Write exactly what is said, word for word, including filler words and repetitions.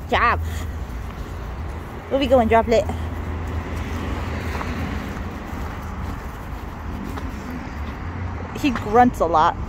job. Where we going, Droplet? He grunts a lot.